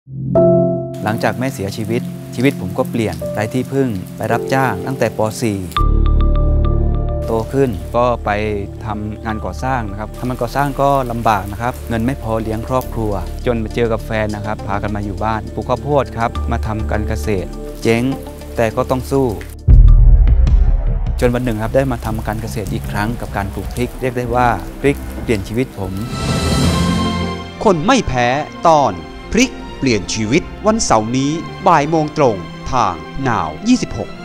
หลังจากแม่เสียชีวิตผมก็เปลี่ยนไร้ที่พึ่งไปรับจ้างตั้งแต่ป .4 โตขึ้นก็ไปทำงานก่อสร้างนะครับทำงานก่อสร้างก็ลำบากนะครับเงินไม่พอเลี้ยงครอบครัวจนมาเจอกับแฟนนะครับพากันมาอยู่บ้านปลูกข้าวโพดครับมาทำการเกษตรเจ๊งแต่ก็ต้องสู้จนวันหนึ่งครับได้มาทำการเกษตรอีกครั้งกับการปลูกพริกเรียกได้ว่าพริกเปลี่ยนชีวิตผมคนไม่แพ้ตอนพริกเปลี่ยนชีวิตวันเสาร์นี้บ่ายโมงตรงทาง Now 26